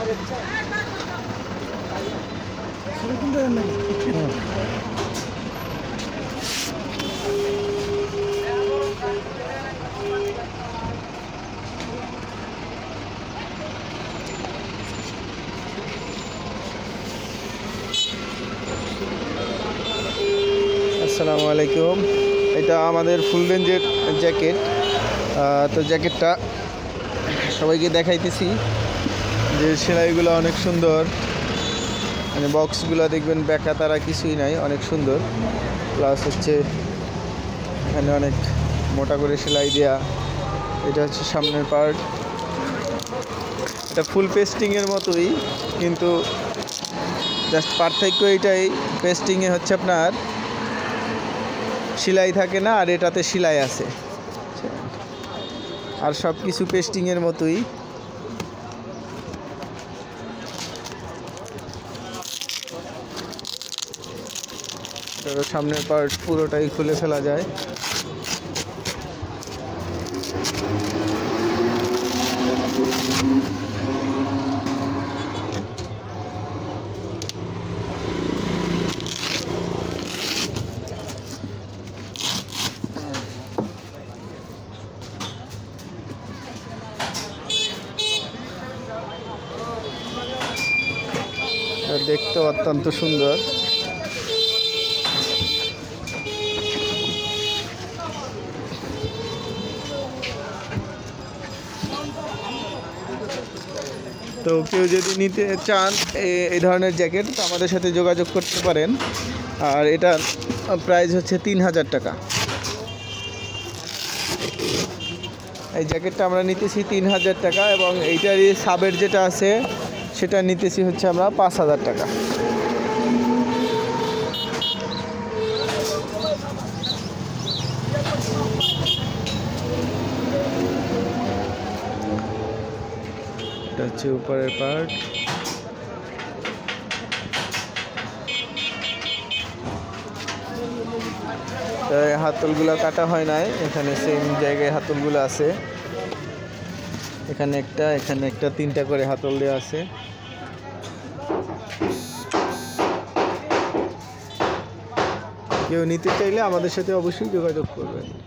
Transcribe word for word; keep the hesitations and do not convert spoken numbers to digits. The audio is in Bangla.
আসসালামু আলাইকুম। এটা আমাদের ফুল রেঞ্জের জ্যাকেট। তো জ্যাকেটটা সবাইকে দেখাইতেছি যে সেলাইগুলো অনেক সুন্দর, মানে বক্সগুলো দেখবেন ব্যাকা তারা কিছুই নাই, অনেক সুন্দর। প্লাস হচ্ছে এখানে অনেক মোটা করে সেলাই দেওয়া। এটা হচ্ছে সামনের পার্ট। এটা ফুল পেস্টিংয়ের মতোই, কিন্তু জাস্ট পার্থক্য এটাই, পেস্টিংয়ে হচ্ছে আপনার সেলাই থাকে না, আর এটাতে সেলাই আছে। আর সব কিছু পেস্টিংয়ের মতোই। সামনের পার্ট পুরোটাই খুলে ফেলা যায়। দেখতে অত্যন্ত সুন্দর। তো কেউ যদি নিতে চান এই ধরনের জ্যাকেট, তো আমাদের সাথে যোগাযোগ করতে পারেন। আর এটার প্রাইস হচ্ছে তিন হাজার টাকা। এই জ্যাকেটটা আমরা নিতেছি তিন হাজার টাকা, এবং এইটারই সাবের যেটা আছে সেটা নিতেছি হচ্ছে আমরা পাঁচ হাজার টাকা। এটা হচ্ছে উপরের পার্ট। হাতলগুলো কাটা হয় নাই, এখানে সেম জায়গায় হাতলগুলো আছে। এখানে একটা, এখানে একটা, তিনটা করে হাতল দেওয়া আছে। কেউ নিতে চাইলে আমাদের সাথে অবশ্যই যোগাযোগ করবেন।